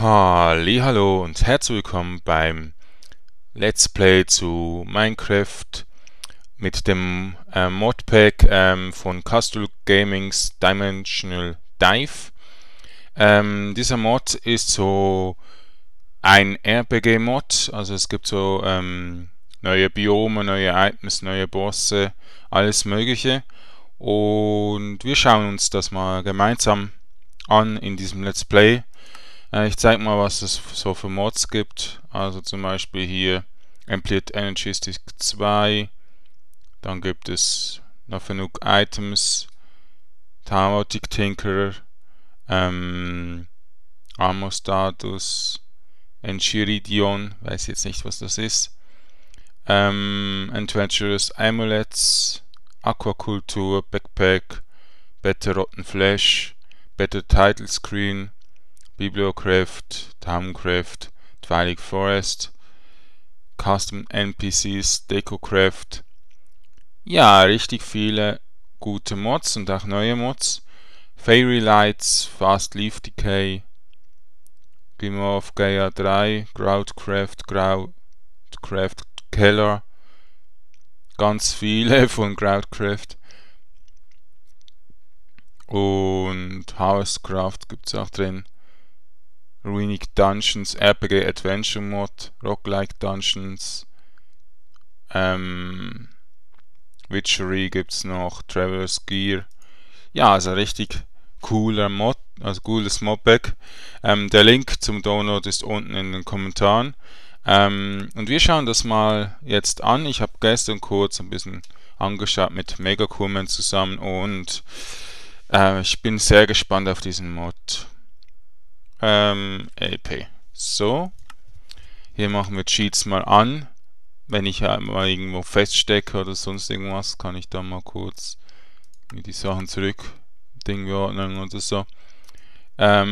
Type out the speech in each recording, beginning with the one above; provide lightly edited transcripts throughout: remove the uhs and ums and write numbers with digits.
Hallo und herzlich willkommen beim Let's Play zu Minecraft mit dem Modpack von Castle Gaming's Dimensional Dive. Dieser Mod ist so ein RPG-Mod, also es gibt so neue Biome, neue Items, neue Bosse, alles Mögliche. Und wir schauen uns das mal gemeinsam an in diesem Let's Play. Ich zeige mal, was es so für Mods gibt. Also zum Beispiel hier Amplified Energy Stick 2. Dann gibt es noch genug Items. Taumatic Tinkerer. Armor Status. Enchiridion. Weiß jetzt nicht, was das ist. Adventurous Amulets. Aquakultur. Backpack. Better Rotten Flesh. Better Title Screen. Bibliocraft, Towncraft, Twilight Forest, Custom NPCs, Decocraft. Ja, richtig viele gute Mods und auch neue Mods. Fairy Lights, Fast Leaf Decay, Grimoire of Gaia 3, Groutcraft, Keller. Ganz viele von Groutcraft. Und Housecraft gibt es auch drin. Ruinic Dungeons, RPG Adventure Mod, Roguelike Dungeons, Witchery gibt's noch, Traveler's Gear. Ja, also richtig cooler Mod, also cooles Modpack. Der Link zum Download ist unten in den Kommentaren. Und wir schauen das mal jetzt an. Ich habe gestern kurz ein bisschen angeschaut mit Megacoolman zusammen und ich bin sehr gespannt auf diesen Mod. LP. So, hier machen wir Cheats mal an. Wenn ich mal irgendwo feststecke oder sonst irgendwas, kann ich da mal kurz mir die Sachen zurück Ding ordnen oder so. Ja,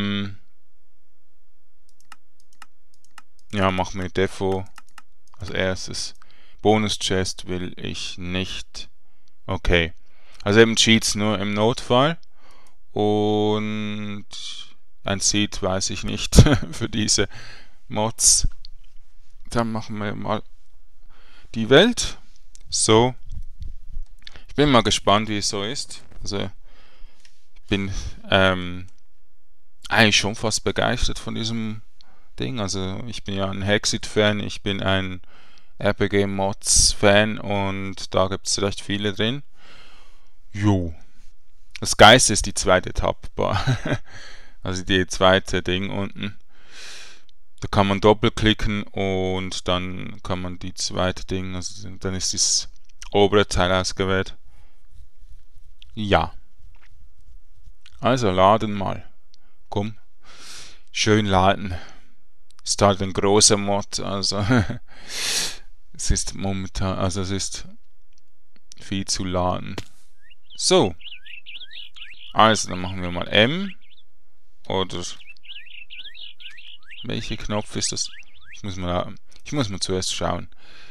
machen wir Defo als erstes. Bonus Chest will ich nicht. Okay. Also eben Cheats nur im Notfall. Und ein Seed weiß ich nicht für diese Mods. Dann machen wir mal die Welt. So. Ich bin mal gespannt, wie es so ist. Also ich bin eigentlich schon fast begeistert von diesem Ding. Also ich bin ja ein Hexit-Fan, ich bin ein RPG-Mods-Fan und da gibt es recht viele drin. Jo. Das Geilste ist die zweite Tabbar. Also die zweite Ding unten. Da kann man doppelklicken und dann kann man die zweite Ding, also dann ist das obere Teil ausgewählt. Ja. Also laden mal. Komm. Schön laden. Ist halt ein großer Mod, also es ist momentan, also es ist viel zu laden. So. Also dann machen wir mal M. Oder welcher Knopf ist das? Ich muss mal zuerst schauen.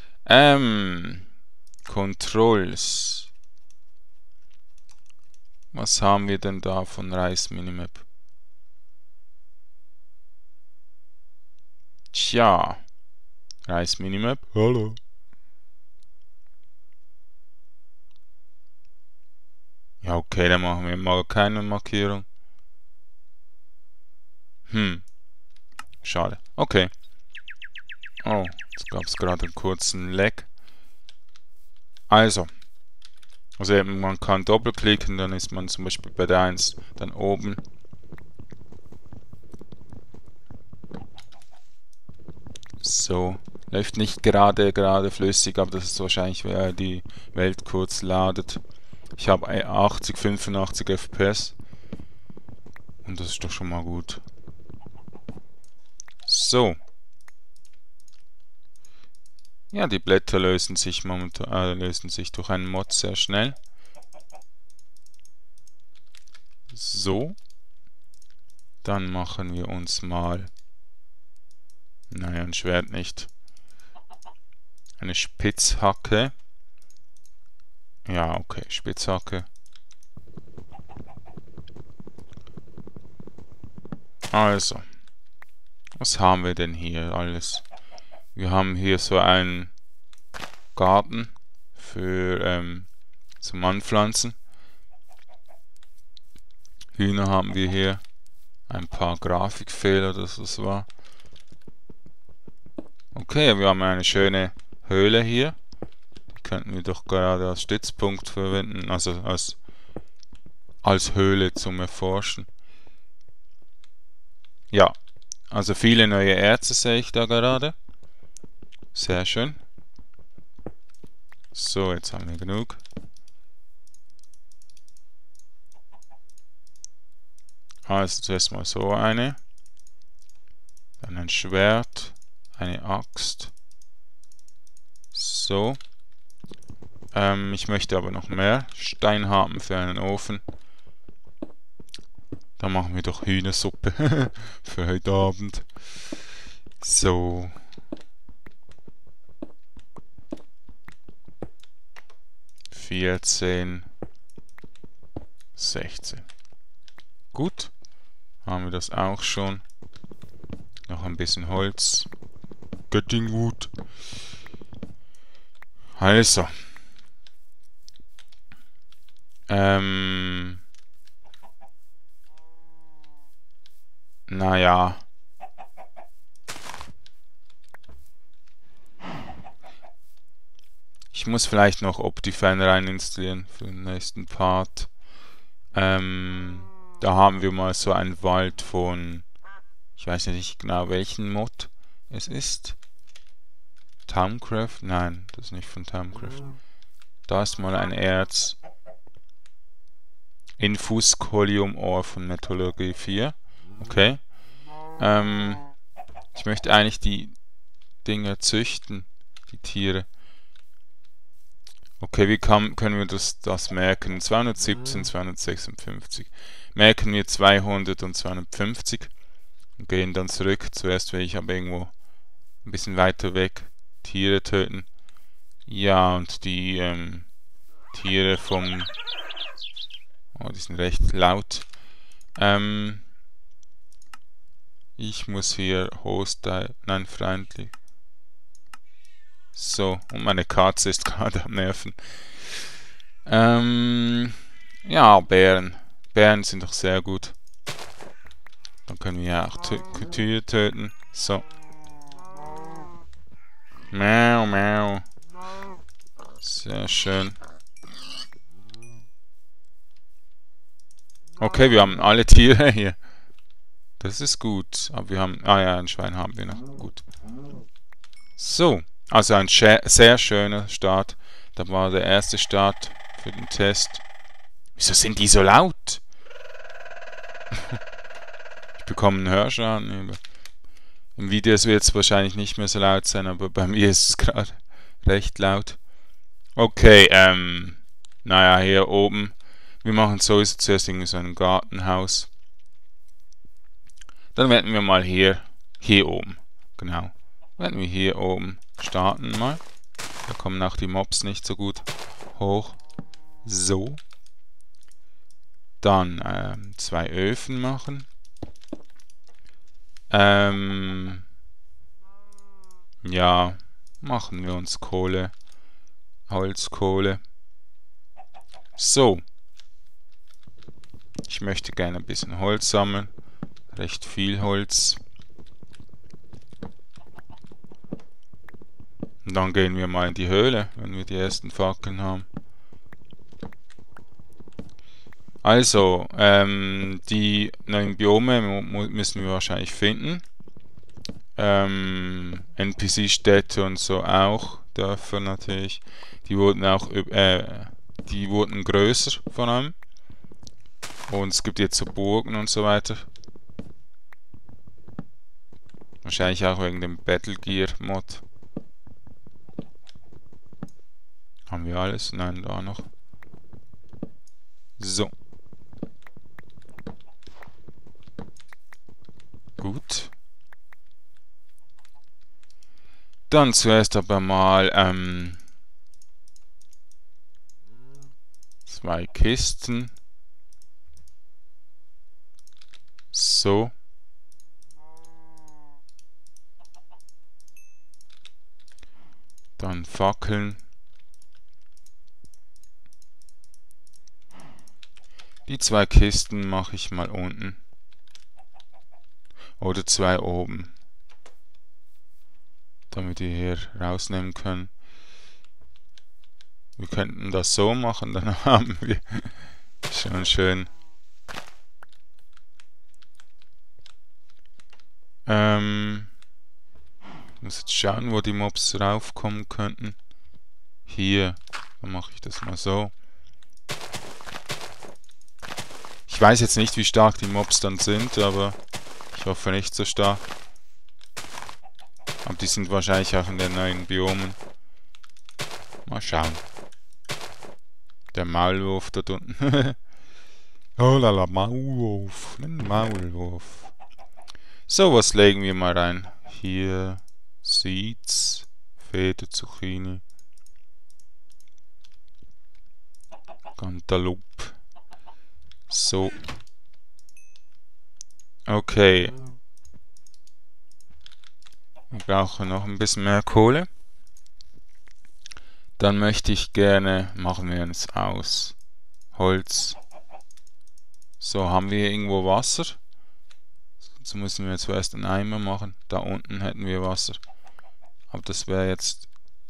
Controls. Was haben wir denn da von Rise Minimap? Tja. Rise Minimap. Hallo. Ja, okay, dann machen wir mal keine Markierung. Schade. Okay. Oh, jetzt gab es gerade einen kurzen Lag. Also eben, man kann doppelklicken, dann ist man zum Beispiel bei der 1 dann oben. So, läuft nicht gerade flüssig, aber das ist wahrscheinlich, weil die Welt kurz ladet. Ich habe 85 FPS und das ist doch schon mal gut. So. Ja, die Blätter lösen sich momentan durch einen Mod sehr schnell. So. Dann machen wir uns mal, naja, ein Schwert nicht, eine Spitzhacke. Ja, okay, Spitzhacke. Also, Was haben wir denn hier alles? Wir haben hier so einen Garten für zum Anpflanzen. Hühner haben wir hier. Ein paar Grafikfehler, dass das war. Okay, wir haben eine schöne Höhle hier. Die könnten wir doch gerade als Stützpunkt verwenden, also als Höhle zum Erforschen. Ja, also viele neue Erze sehe ich da gerade. Sehr schön. So, jetzt haben wir genug. Also zuerst mal so eine. Dann ein Schwert. Eine Axt. So. Ich möchte aber noch mehr Stein haben für einen Ofen. Dann machen wir doch Hühnersuppe für heute Abend. So. (14) 16. Gut. Haben wir das auch schon. Noch ein bisschen Holz. Göttingwood. Also. Naja. Ich muss vielleicht noch Optifine rein installieren für den nächsten Part. Da haben wir mal so einen Wald von, ich weiß nicht genau welchen Mod es ist. Thaumcraft? Nein, das ist nicht von Thaumcraft. Da ist mal ein Erz. Infuscolium Ore von Metallurgie 4. Okay. Ich möchte eigentlich die Dinger züchten, die Tiere. Okay, wie können wir das merken? 217, 256. Merken wir 200 und 250 und gehen dann zurück. Zuerst will ich aber irgendwo ein bisschen weiter weg Tiere töten. Ja, und die Tiere vom... Oh, die sind recht laut. Ich muss hier Hostile... Nein, freundlich. So, und meine Katze ist gerade am Nerven. Ja, Bären. Bären sind doch sehr gut. Dann können wir ja auch Tiere töten. So. Miau, miau. Sehr schön. Okay, wir haben alle Tiere hier. Das ist gut. Aber wir haben... Ah ja, ein Schwein haben wir noch. Gut. So. Also ein sehr schöner Start. Da war der erste Start für den Test. Wieso sind die so laut? Ich bekomme einen Hörschaden. Im Video wird es wahrscheinlich nicht mehr so laut sein, aber bei mir ist es gerade recht laut. Okay, naja, hier oben. Wir machen sowieso zuerst irgendwie so ein Gartenhaus. Dann werden wir mal hier oben. Genau. Werden wir hier oben starten mal. Da kommen auch die Mobs nicht so gut hoch. So. Dann 2 Öfen machen. Ja, machen wir uns Kohle. Holzkohle. So. Ich möchte gerne ein bisschen Holz sammeln. Recht viel Holz. Und dann gehen wir mal in die Höhle, wenn wir die ersten Fackeln haben. Also, die neuen Biome müssen wir wahrscheinlich finden. NPC-Städte und so auch, Dörfer natürlich. Die wurden auch, die wurden größer von allem. Und es gibt jetzt so Burgen und so weiter. Wahrscheinlich auch wegen dem Battle Gear Mod. Haben wir alles? Nein, da noch. So. Gut. Dann zuerst aber mal 2 Kisten. So. Dann Fackeln. Die 2 Kisten mache ich mal unten. Oder 2 oben. Damit wir hier rausnehmen können. Wir könnten das so machen, dann haben wir schon schön. Ich muss jetzt schauen, wo die Mobs raufkommen könnten. Hier. Dann mache ich das mal so. Ich weiß jetzt nicht, wie stark die Mobs dann sind, aber ich hoffe nicht so stark. Aber die sind wahrscheinlich auch in den neuen Biomen. Mal schauen. Der Maulwurf dort unten. Oh lala, Maulwurf. Ein Maulwurf. So, was legen wir mal rein? Hier Seeds, Federzucchini, Cantaloupe. So. Okay. Wir brauchen noch ein bisschen mehr Kohle. Dann möchte ich gerne, machen wir uns aus Holz. So, haben wir irgendwo Wasser? So müssen wir zuerst einen Eimer machen. Da unten hätten wir Wasser. Aber das wäre jetzt...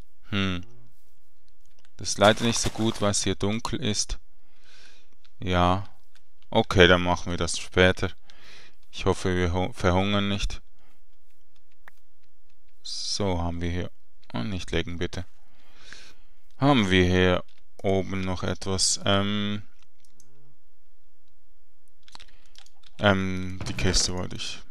Das ist leider nicht so gut, weil es hier dunkel ist. Ja. Okay, dann machen wir das später. Ich hoffe, wir verhungern nicht. So, haben wir hier... Oh, nicht legen, bitte. Haben wir hier oben noch etwas... die Kiste wollte ich.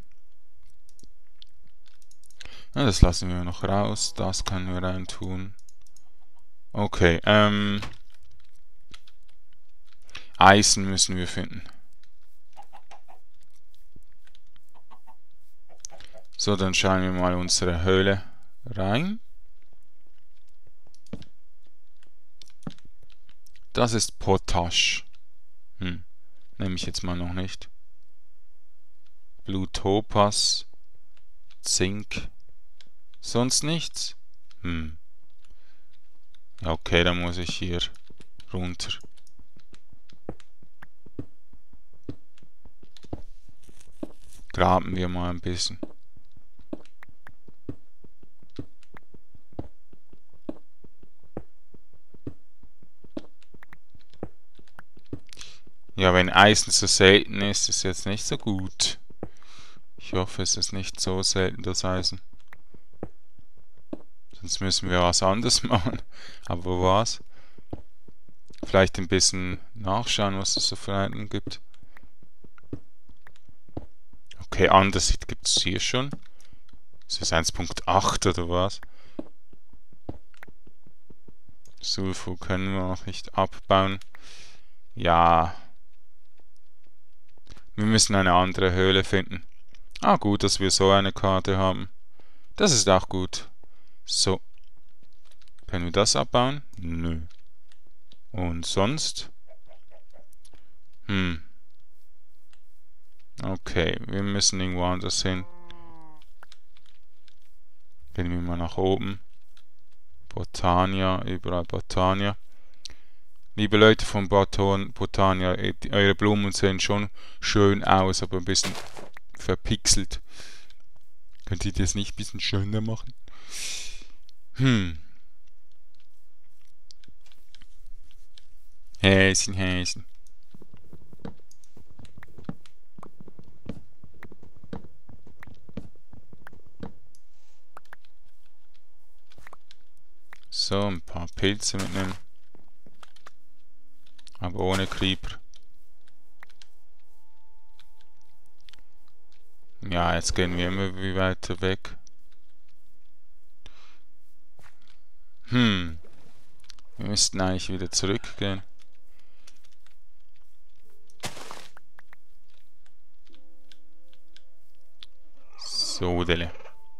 Ja, das lassen wir noch raus. Das können wir rein tun. Okay, Eisen müssen wir finden. So, dann schauen wir mal unsere Höhle rein. Das ist Potash. Nehme ich jetzt mal noch nicht. Blue Topaz. Zink. Sonst nichts? Ja, okay, dann muss ich hier runter. Graben wir mal ein bisschen. Ja, wenn Eisen so selten ist, ist es jetzt nicht so gut. Ich hoffe, es ist nicht so selten, das Eisen. Sonst müssen wir was anderes machen. Aber was? Vielleicht ein bisschen nachschauen, was es so für Eisen gibt. Okay, Andesit gibt es hier schon. Ist das 1.8 oder was? Sulfur können wir noch nicht abbauen. Ja. Wir müssen eine andere Höhle finden. Ah, gut, dass wir so eine Karte haben. Das ist auch gut. So. Können wir das abbauen? Nö. Und sonst? Okay, wir müssen irgendwo anders hin. Gehen wir mal nach oben. Botania, überall Botania. Liebe Leute von Botania, eure Blumen sehen schon schön aus, aber ein bisschen verpixelt. Könnt ihr das nicht ein bisschen schöner machen? Häschen, Häschen. So, ein paar Pilze mitnehmen. Aber ohne Creeper. Ja, jetzt gehen wir immer wie weiter weg. Wir müssten eigentlich wieder zurückgehen. So, Dele.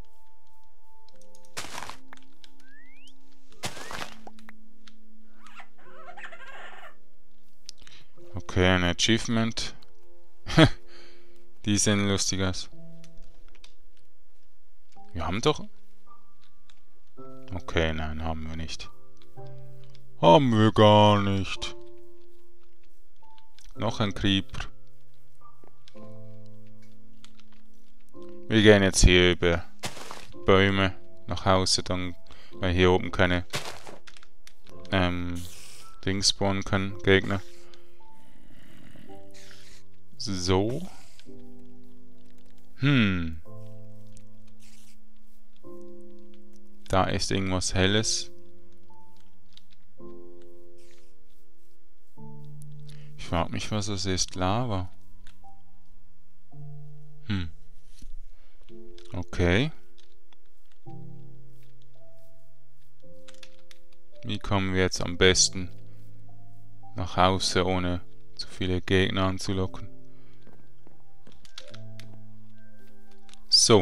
Okay, ein Achievement. Die sehen lustig aus. Wir haben doch... Okay, nein, haben wir nicht. Haben wir gar nicht. Noch ein Creeper. Wir gehen jetzt hier über Bäume nach Hause, dann, weil hier oben keine Dings spawnen können, Gegner. So. Da ist irgendwas Helles. Ich frage mich, was das ist. Lava. Okay. Wie kommen wir jetzt am besten nach Hause, ohne zu viele Gegner anzulocken? So.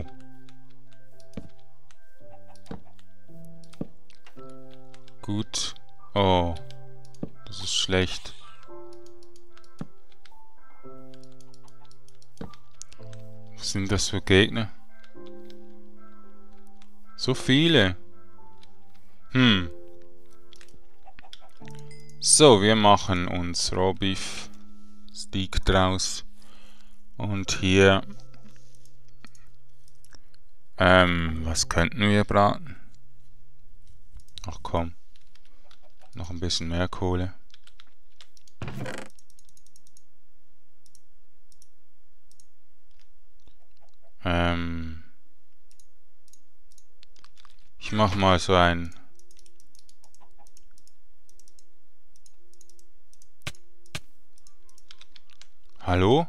Gut. Oh. Das ist schlecht. Was sind das für Gegner? So viele. So, wir machen uns Rohbeef Steak draus. Und hier was könnten wir braten? Ach komm. Noch ein bisschen mehr Kohle. Ich mach mal so ein... Hallo?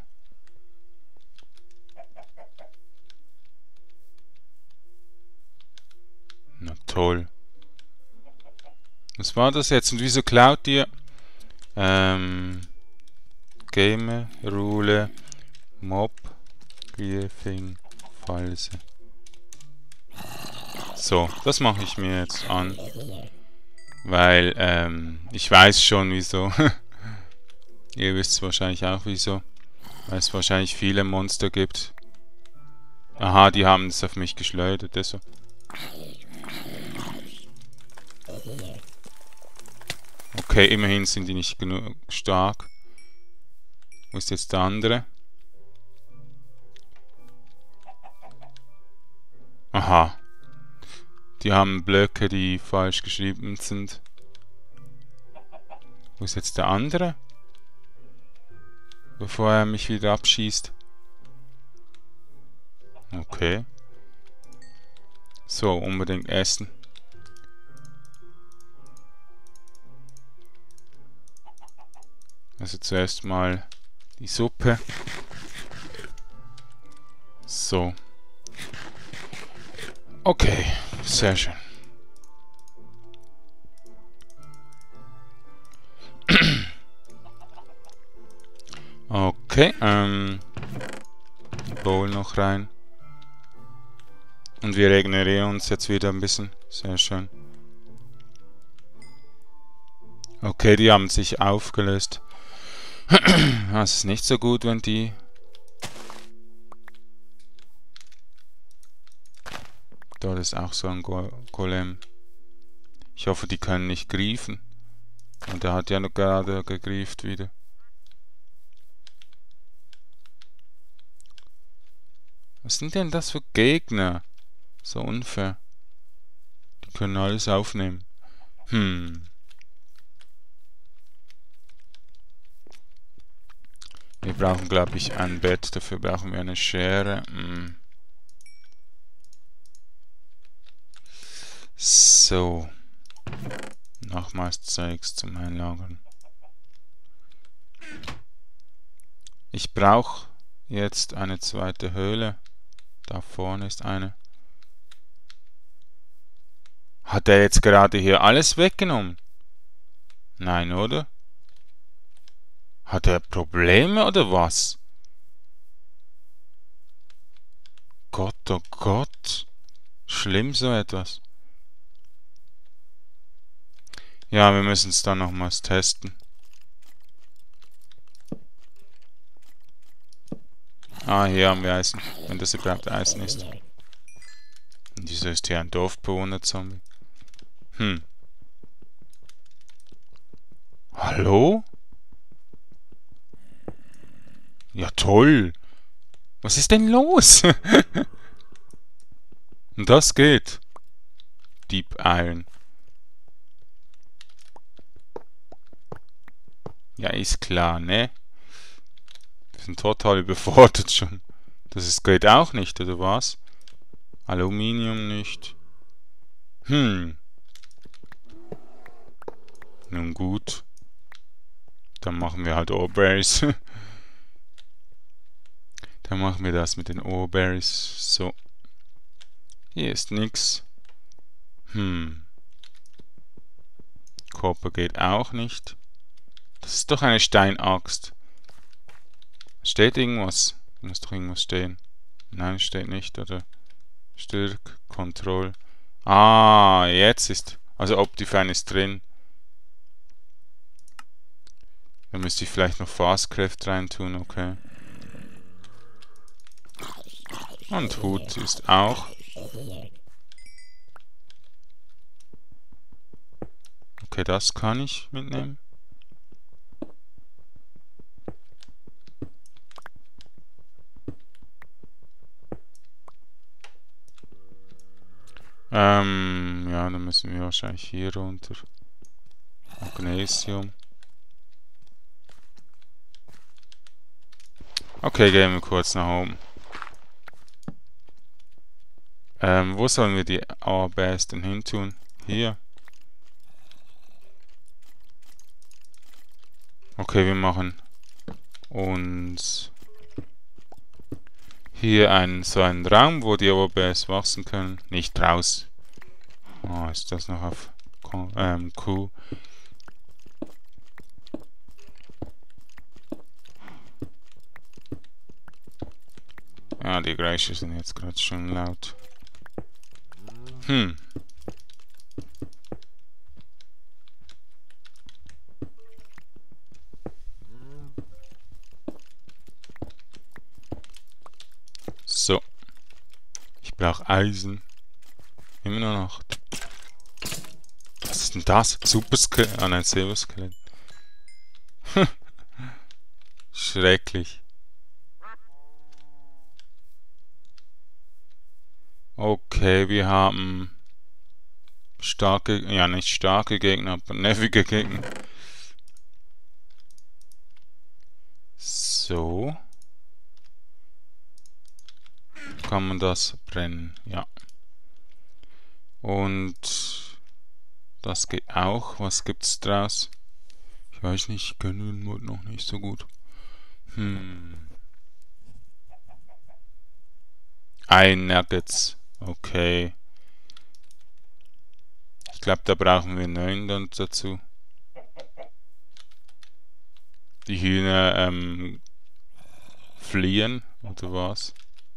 Na toll. Was war das jetzt? Und wieso klaut ihr? Game, Rule, Mob, Griefing, False. So, das mache ich mir jetzt an. Weil, ich weiß schon wieso. Ihr wisst es wahrscheinlich auch wieso. Weil es wahrscheinlich viele Monster gibt. Aha, die haben es auf mich geschleudert, deshalb. Okay, immerhin sind die nicht genug stark. Wo ist jetzt der andere? Aha. Die haben Blöcke, die falsch geschrieben sind. Wo ist jetzt der andere? Bevor er mich wieder abschießt. Okay. So, unbedingt essen. Also zuerst mal die Suppe. So. Okay, sehr schön. Okay, Bowl noch rein. Und wir regenerieren uns jetzt wieder ein bisschen. Sehr schön. Okay, die haben sich aufgelöst. Das ist nicht so gut, wenn die... Dort ist auch so ein Golem. Ich hoffe, die können nicht griefen. Und der hat ja noch gerade gegrieft wieder. Was sind denn das für Gegner? So unfair. Die können alles aufnehmen. Wir brauchen, glaube ich, ein Bett. Dafür brauchen wir eine Schere. So. Nochmals Zeugs zum Einlagern. Ich brauche jetzt eine zweite Höhle. Da vorne ist eine. Hat er jetzt gerade hier alles weggenommen? Nein, oder? Hat er Probleme oder was? Gott, oh Gott. Schlimm so etwas. Ja, wir müssen es dann nochmals testen. Ah, hier haben wir Eisen. Wenn das überhaupt Eisen ist. Und wieso ist hier ein Dorfbewohner-Zombie? Hm. Hallo? Ja, toll. Was ist denn los? Und das geht. Deep Iron. Ja, ist klar, ne? Wir sind total überfordert schon. Geht auch nicht, oder was? Aluminium nicht. Hm. Nun gut. Dann machen wir halt Oreberries. Dann machen wir das mit den Oreberries. So. Hier ist nix. Copper geht auch nicht. Das ist doch eine Steinaxt. Steht irgendwas? Muss doch irgendwas stehen. Nein, steht nicht, oder? Stärk, Control. Ah, jetzt ist... Also Optifine ist drin. Dann müsste ich vielleicht noch Fastcraft reintun, okay. Und Hut ist auch. Okay, das kann ich mitnehmen. Ja, dann müssen wir wahrscheinlich hier runter. Magnesium. Okay, gehen wir kurz nach oben. Wo sollen wir die ABs denn hin tun? Hier. Okay, wir machen uns hier so einen Raum, wo die ABs wachsen können. Nicht raus. Oh, ist das noch auf Q? Ja, die Geräusche sind jetzt gerade schon laut. So. Ich brauche Eisen. Immer nur noch. Was ist denn das? Superskelett? Ah nein, Silberskelett. Schrecklich. Okay, wir haben starke, ja nicht starke Gegner, aber nervige Gegner. So. Kann man das brennen? Ja. Und das geht auch. Was gibt's draus? Ich weiß nicht, ich kenne den Mod noch nicht so gut. Ein Nuggets. Okay. Ich glaube, da brauchen wir 9 dann dazu. Die Hühner fliehen, oder was?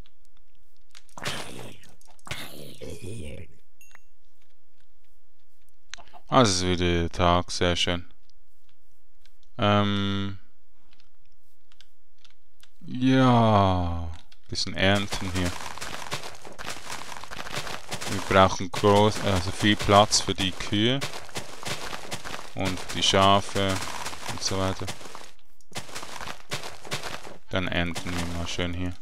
Ah, es ist wieder der Tag, sehr schön. Ja, bisschen ernten hier. Wir brauchen also viel Platz für die Kühe und für die Schafe und so weiter. Dann ernten wir mal schön hier.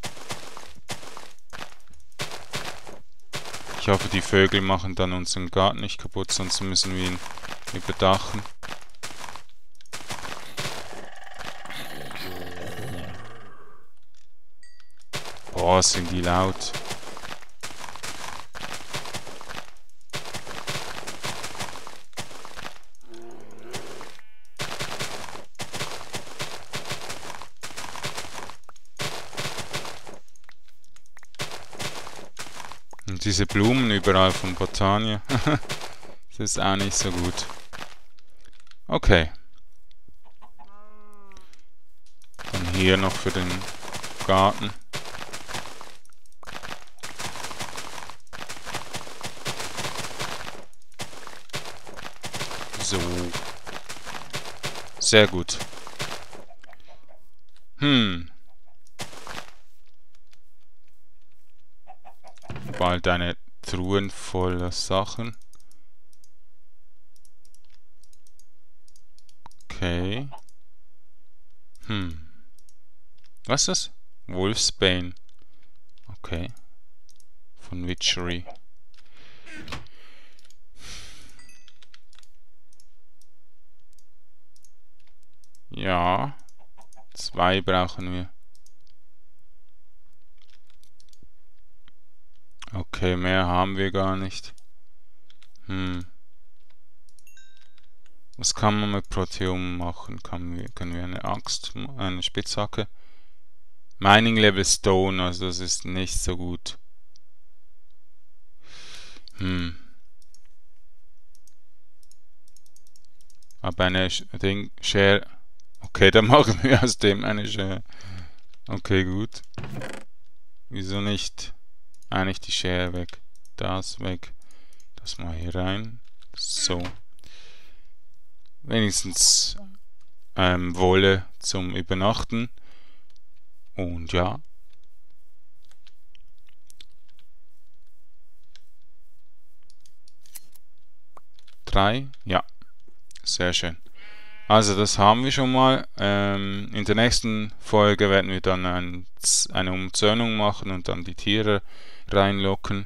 Ich hoffe, die Vögel machen dann unseren Garten nicht kaputt, sonst müssen wir ihn überdachen. Boah, sind die laut. Und diese Blumen überall von Botania. Das ist auch nicht so gut. Okay. Dann hier noch für den Garten. So. Sehr gut. Bald eine Truhen voller Sachen. Okay. Was ist das? Wolfsbane. Okay. Von Witchery. Ja. 2 brauchen wir. Okay, mehr haben wir gar nicht. Was kann man mit Proteum machen? Können wir eine Axt, eine Spitzhacke? Mining Level Stone, also das ist nicht so gut. Aber eine Share. Okay, dann machen wir aus dem eine Share. Okay, gut. Wieso nicht? Eigentlich die Share weg. Das weg. Das mal hier rein. So. Wenigstens Wolle zum Übernachten. Und ja. Drei. Ja. Sehr schön. Also das haben wir schon mal. In der nächsten Folge werden wir dann eine Umzäunung machen und dann die Tiere reinlocken.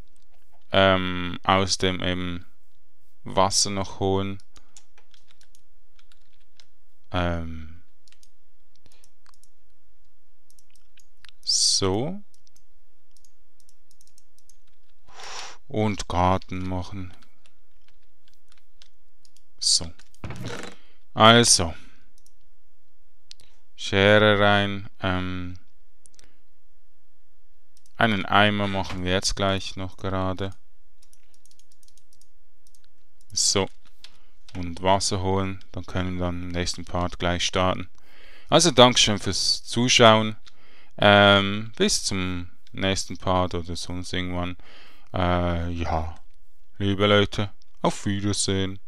Aus dem eben Wasser noch holen. So. Und Garten machen. So. Also. Schere rein. Einen Eimer machen wir jetzt gleich noch gerade. So. Und Wasser holen. Dann können wir dann im nächsten Part gleich starten. Also Dankeschön fürs Zuschauen. Bis zum nächsten Part oder sonst irgendwann. Ja. Liebe Leute, auf Wiedersehen.